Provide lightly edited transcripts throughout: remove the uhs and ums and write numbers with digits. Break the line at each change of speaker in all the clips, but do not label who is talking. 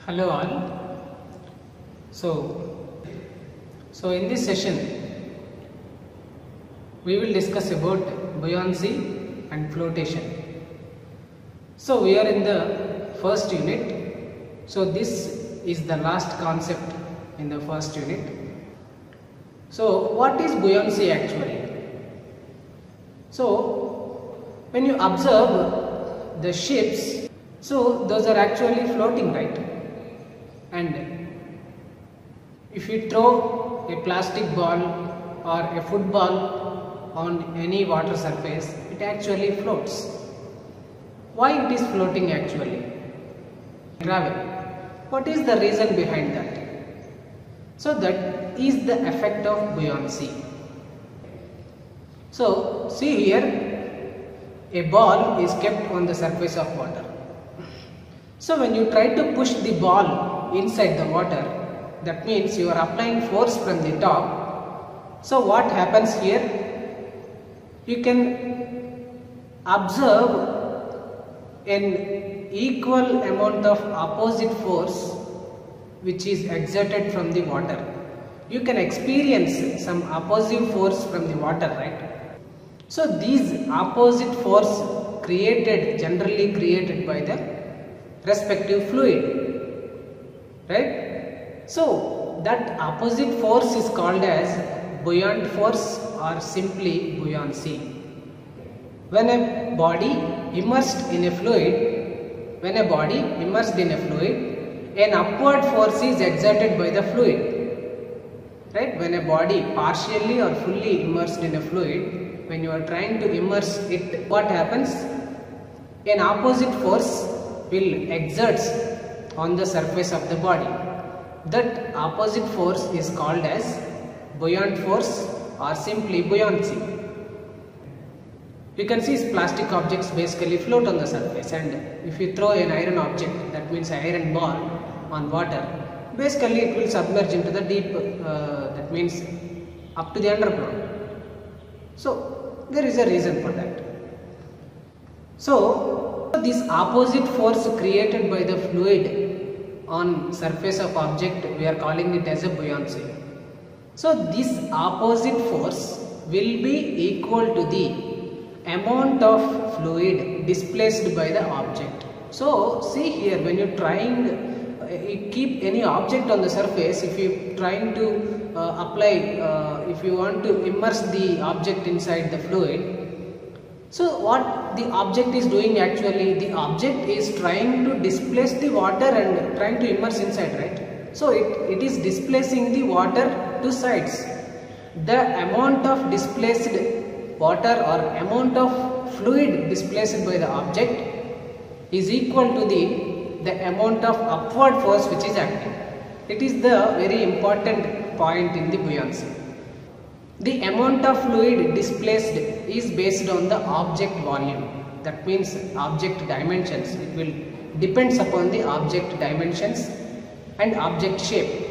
Hello all. So in this session we will discuss about buoyancy and flotation. So we are in the first unit. So this is the last concept in the first unit. So what is buoyancy actually? So when you observe the ships, so those are actually floating, right? And if you throw a plastic ball or a football on any water surface, it actually floats. Why it is floating actually? Travel. What is the reason behind that? So that is the effect of buoyancy. So see here, a ball is kept on the surface of water. So when you try to push the ball inside the water, that means you are applying force from the top. So what happens here? You can observe an equal amount of opposite force which is exerted from the water. You can experience some opposite force from the water, right? So these opposite force generally created by the respective fluid, right? So that opposite force is called as buoyant force or simply buoyancy. When a body immersed in a fluid, an upward force is exerted by the fluid, right? When a body partially or fully immersed in a fluid, when you are trying to immerse it, what happens? An opposite force will exert on the surface of the body. That opposite force is called as buoyant force or simply buoyancy. You can see plastic objects basically float on the surface, and if you throw an iron object, that means an iron ball, on water, basically it will submerge into the deep, that means up to the underground. So there is a reason for that. So this opposite force created by the fluid on surface of object, we are calling it as a buoyancy. So this opposite force will be equal to the amount of fluid displaced by the object. So see here, when you keep any object on the surface, if you trying to if you want to immerse the object inside the fluid, so what the object is doing actually, the object is trying to displace the water and trying to immerse inside, right? So it is displacing the water to sides. The amount of displaced water or amount of fluid displaced by the object is equal to the amount of upward force which is acting. It is the very important point in the buoyancy. The amount of fluid displaced is based on the object volume. That means object dimensions. It will depends upon the object dimensions and object shape,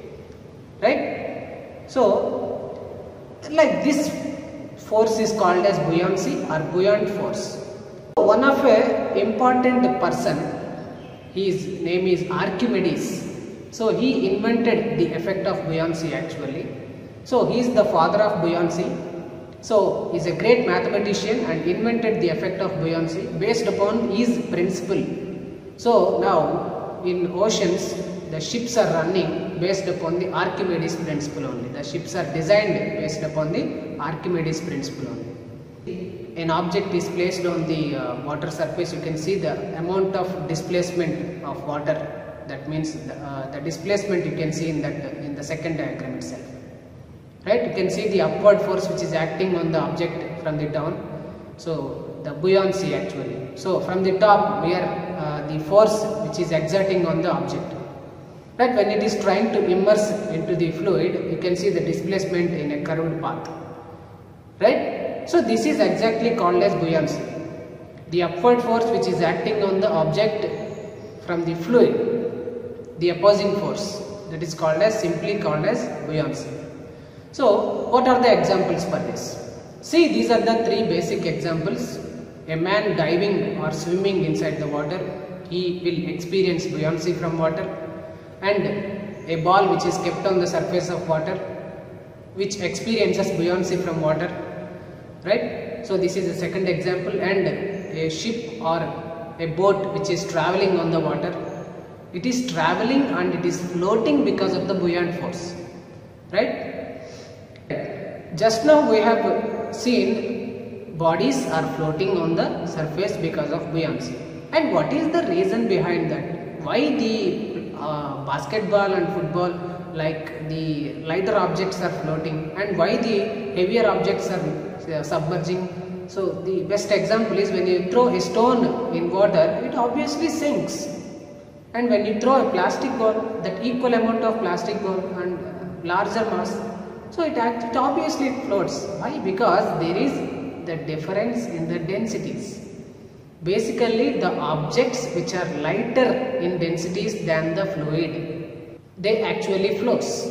right? So like this force is called as buoyancy or buoyant force. One of a important person, his name is Archimedes. So he invented the effect of buoyancy actually. So he is the father of buoyancy. So he is a great mathematician and invented the effect of buoyancy based upon his principle. So now in oceans, the ships are running based upon the Archimedes principle only. The ships are designed based upon the Archimedes principle only. An object is placed on the water surface, you can see the amount of displacement of water. That means the displacement you can see in the second diagram itself. Right, you can see the upward force which is acting on the object from the down. So the buoyancy actually. So from the top, we are the force which is exerting on the object. Right, when it is trying to immerse into the fluid, you can see the displacement in a curved path. Right, so this is exactly called as buoyancy. The upward force which is acting on the object from the fluid, the opposing force, that is simply called as buoyancy. So what are the examples for this? See, these are the three basic examples. A man diving or swimming inside the water, he will experience buoyancy from water. and a ball which is kept on the surface of water, which experiences buoyancy from water, right? So this is the second example. And a ship or a boat which is traveling on the water, it is traveling and it is floating because of the buoyant force, right? Just now we have seen bodies are floating on the surface because of buoyancy. And what is the reason behind that? Why the basketball and football, like the lighter objects, are floating, and why the heavier objects are submerging? So the best example is when you throw a stone in water, it obviously sinks. And when you throw a plastic ball, that equal amount of plastic ball and larger mass, so it obviously floats. Why? Because there is the difference in the densities. Basically, the objects which are lighter in densities than the fluid, they actually floats.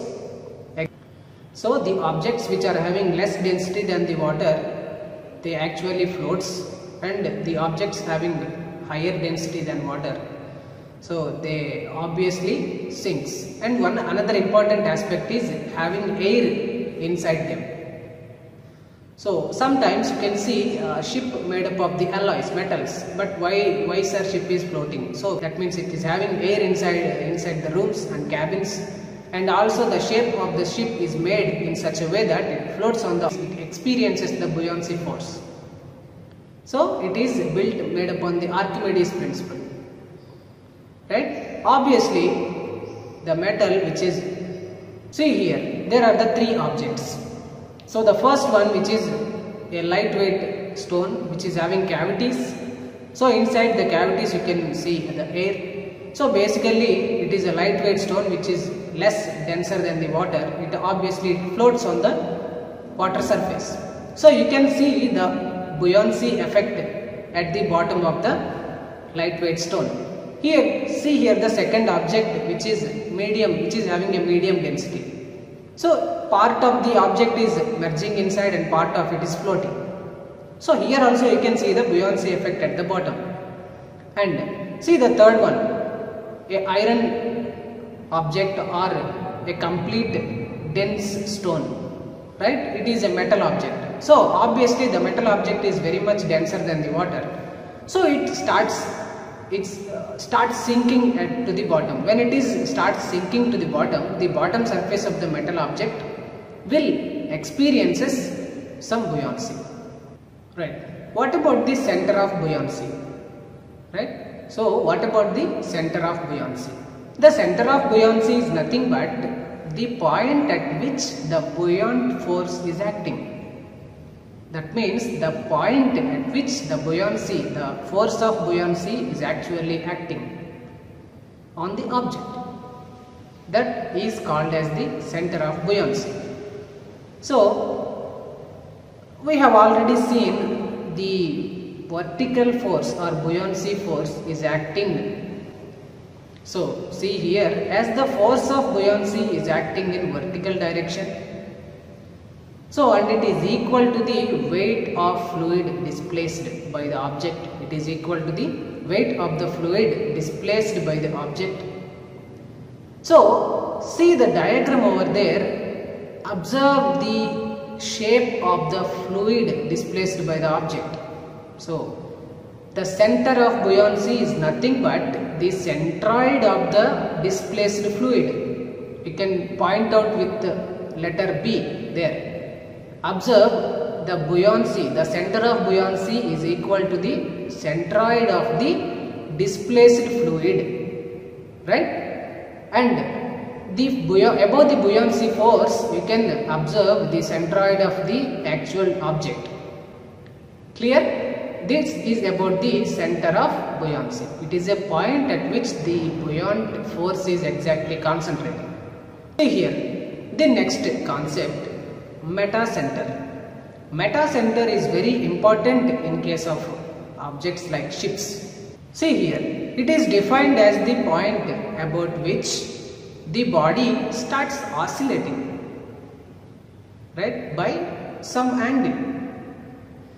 So the objects which are having less density than the water, they actually floats, and the objects having higher density than water, so they obviously sinks. And another important aspect is having air inside them. So sometimes you can see a ship made up of the alloys, metals, but why sir ship is floating? So that means it is having air inside the rooms and cabins, and also the shape of the ship is made in such a way that it floats on it experiences the buoyancy force. So it is made upon the Archimedes principle, right? Obviously the metal which is, see here, there are the three objects. So the first one, which is a lightweight stone which is having cavities. So inside the cavities you can see the air. So basically it is a lightweight stone which is less denser than the water. It obviously floats on the water surface. So you can see the buoyancy effect at the bottom of the lightweight stone. Here, see here the second object which is medium, which is having a medium density. So part of the object is merging inside and part of it is floating. So here also you can see the buoyancy effect at the bottom. And see the third one, a iron object or a complete dense stone, right? It is a metal object. So obviously the metal object is very much denser than the water. So it starts sinking to the bottom. When it starts sinking to the bottom surface of the metal object will experiences some buoyancy, right? What about the center of buoyancy, right? So what about the center of buoyancy? The center of buoyancy is nothing but the point at which the buoyant force is acting. That means the point at which the buoyancy, the force of buoyancy is actually acting on the object. That is called as the center of buoyancy. So we have already seen the vertical force or buoyancy force is acting. So see here, as the force of buoyancy is acting in vertical direction, so and it is equal to the weight of fluid displaced by the object. It is equal to the weight of the fluid displaced by the object. So see the diagram over there. Observe the shape of the fluid displaced by the object. So the center of buoyancy is nothing but the centroid of the displaced fluid. You can point out with the letter B there. Observe the buoyancy, the center of buoyancy is equal to the centroid of the displaced fluid, right? And above the buoyancy force, you can observe the centroid of the actual object. Clear? This is about the center of buoyancy. It is a point at which the buoyant force is exactly concentrating. See here, the next concept, metacenter. Metacenter is very important in case of objects like ships. See here, it is defined as the point about which the body starts oscillating, right, by some angle.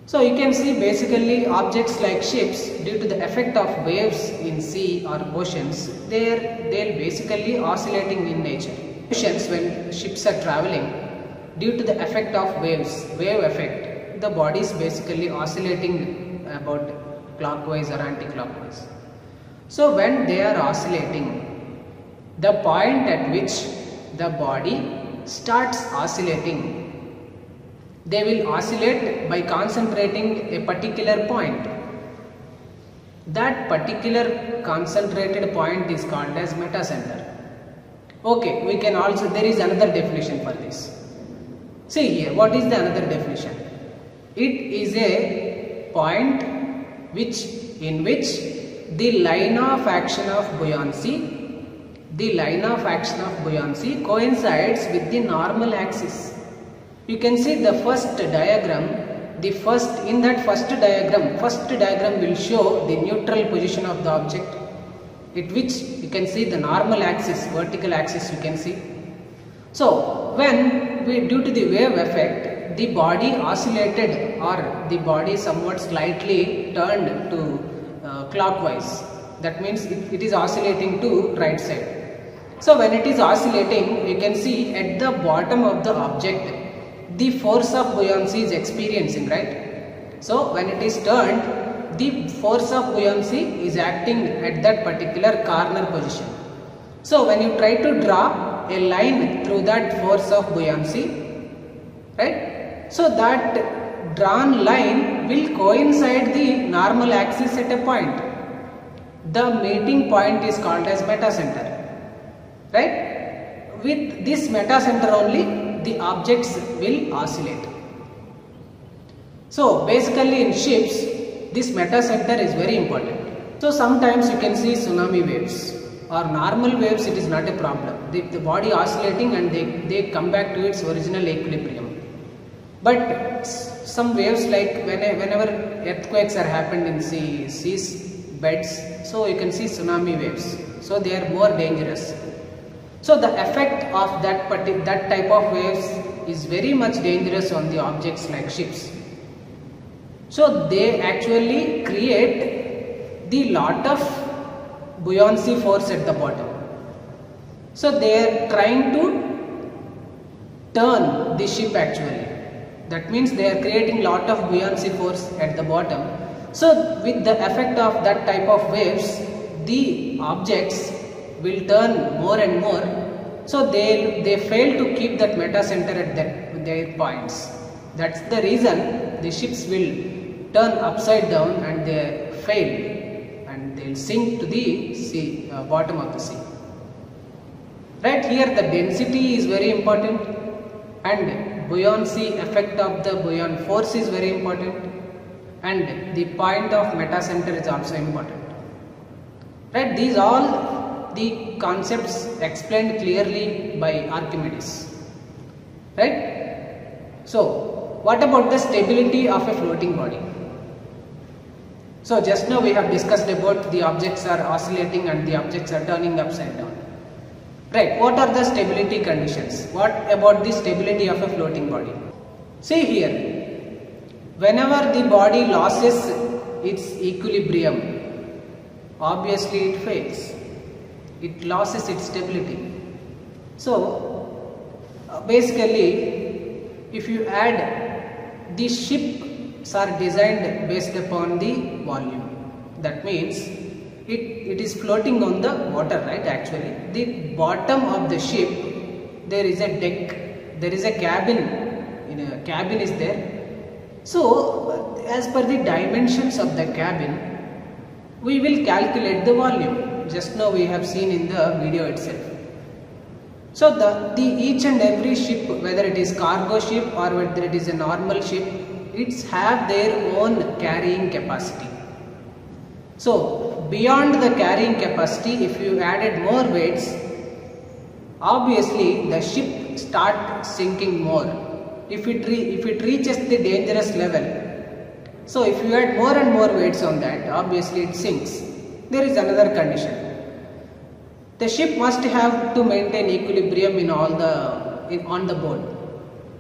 So you can see basically objects like ships, due to the effect of waves in sea or oceans, they'll basically oscillating in nature. Oceans, when ships are traveling, due to the effect of waves, wave effect, the body is basically oscillating about clockwise or anti-clockwise. So when they are oscillating, the point at which the body starts oscillating, they will oscillate by concentrating a particular point. That particular concentrated point is called as metacenter. Okay, we can also, there is another definition for this. See here, what is the another definition? It is a point in which the line of action of buoyancy coincides with the normal axis. You can see the first diagram, in that first diagram will show the neutral position of the object, at which you can see the normal axis, vertical axis you can see. So when due to the wave effect, the body oscillated, or the body somewhat slightly turned to clockwise. That means it is oscillating to right side. So when it is oscillating, you can see at the bottom of the object, the force of buoyancy is experiencing, right? So when it is turned, the force of buoyancy is acting at that particular corner position. So when you try to draw a line through that force of buoyancy, right? So that drawn line will coincide the normal axis at a point. The meeting point is called as metacenter, right? With this metacenter only, the objects will oscillate. So basically in ships, this metacenter is very important. So sometimes you can see tsunami waves or normal waves, it is not a problem. The body oscillating and they come back to its original equilibrium. But some waves, like whenever earthquakes are happened in seas beds, so you can see tsunami waves. So they are more dangerous. So the effect of that type of waves is very much dangerous on the objects like ships. So they actually create the lot of buoyancy force at the bottom. So they are trying to turn the ship actually. That means they are creating lot of buoyancy force at the bottom. So with the effect of that type of waves, the objects will turn more and more. So they fail to keep that metacenter at their points. That's the reason the ships will turn upside down and they fail and they'll sink to the sea, bottom of the sea. Right here the density is very important and buoyancy effect of the buoyant force is very important and the point of metacenter is also important. Right, these all the concepts explained clearly by Archimedes. Right? So what about the stability of a floating body? So just now we have discussed about the objects are oscillating and the objects are turning upside down. Right, what are the stability conditions? What about the stability of a floating body? See here, whenever the body loses its equilibrium, obviously it fails. It loses its stability. So basically, if you add, the ships are designed based upon the volume. That means it is floating on the water, right? Actually, the bottom of the ship, there is a deck, there is a cabin. Cabin is there. So as per the dimensions of the cabin, we will calculate the volume. Just now we have seen in the video itself. So the each and every ship, whether it is cargo ship or whether it is a normal ship, it's have their own carrying capacity. So beyond the carrying capacity, if you added more weights, obviously the ship start sinking more. If it reaches the dangerous level, so if you add more and more weights on that, obviously it sinks. There is another condition. The ship must have to maintain equilibrium on the board.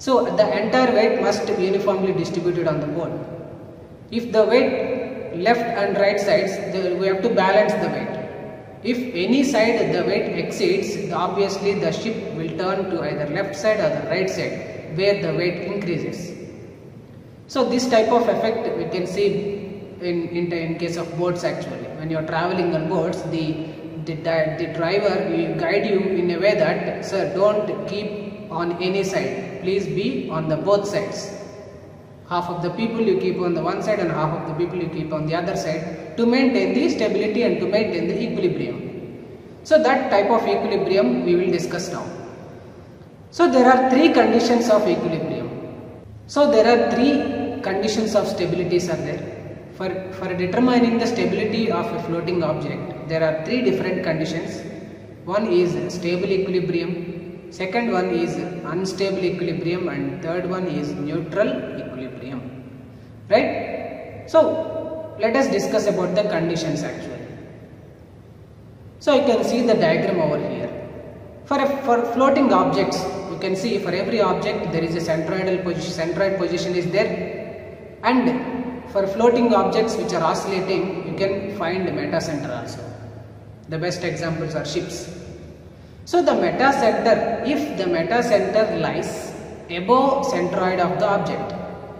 So the entire weight must be uniformly distributed on the board. If the weight left and right sides, we have to balance the weight. If any side the weight exceeds, obviously the ship will turn to either left side or the right side where the weight increases. So this type of effect we can see in case of boats actually. When you are traveling on boats, the driver will guide you in a way that, sir, don't keep on any side, please be on the both sides. Half of the people you keep on the one side and half of the people you keep on the other side to maintain the stability and to maintain the equilibrium. So that type of equilibrium we will discuss now. So there are three conditions of equilibrium. So there are three conditions of stabilities are there. For determining the stability of a floating object, there are three different conditions. One is stable equilibrium, second one is unstable equilibrium, and third one is neutral equilibrium. Right? So let us discuss about the conditions actually. So you can see the diagram over here. For floating objects, you can see for every object there is a centroidal position, centroid position is there, and for floating objects which are oscillating, you can find metacenter also. The best examples are ships. So the metacenter, if the metacenter lies above centroid of the object,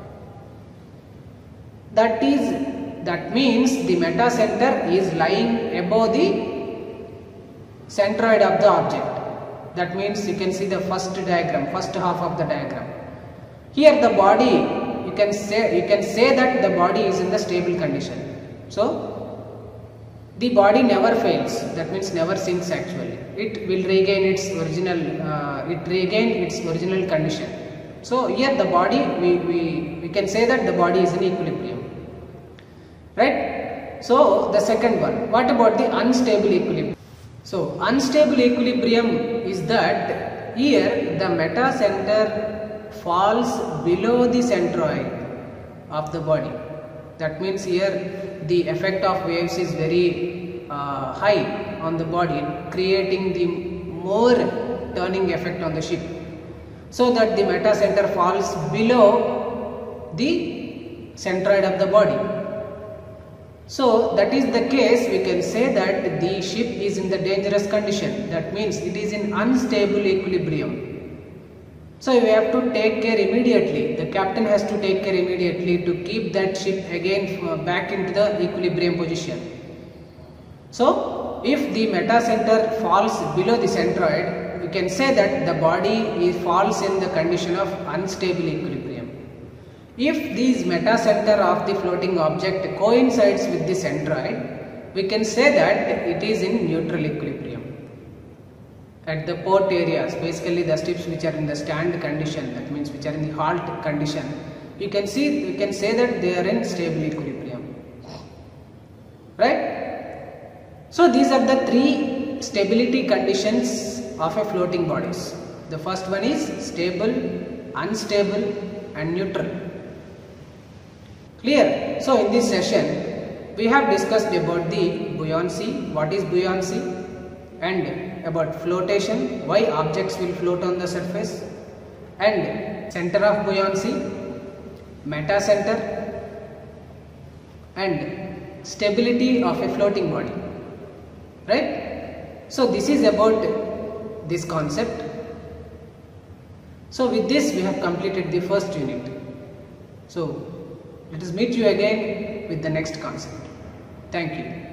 that means the metacenter is lying above the centroid of the object. That means you can see the first diagram, first half of the diagram. Here the body, you can say that the body is in the stable condition. So the body never fails, that means never sinks actually. It will regain its original condition. So here the body, we can say that the body is in equilibrium. Right? So the second one, what about the unstable equilibrium? So unstable equilibrium is that here the metacenter falls below the centroid of the body. That means here the effect of waves is very high on the body, creating the more turning effect on the ship, so that the metacenter falls below the centroid of the body. So that is the case, we can say that the ship is in the dangerous condition. That means it is in unstable equilibrium. So you have to take care immediately. The captain has to take care immediately to keep that ship again back into the equilibrium position. So if the metacenter falls below the centroid, we can say that the body falls in the condition of unstable equilibrium. If these metacenter of the floating object coincides with the centroid, we can say that it is in neutral equilibrium. At the port areas, basically the ships which are in the stand condition, that means which are in the halt condition, you can say that they are in stable equilibrium. Right? So these are the three stability conditions of a floating bodies. The first one is stable, unstable and neutral. Clear? So in this session we have discussed about the buoyancy, what is buoyancy, and about flotation, why objects will float on the surface, and center of buoyancy, metacenter, and stability of a floating body. Right? So this is about this concept. So with this we have completed the first unit. So let us meet you again with the next concept. Thank you.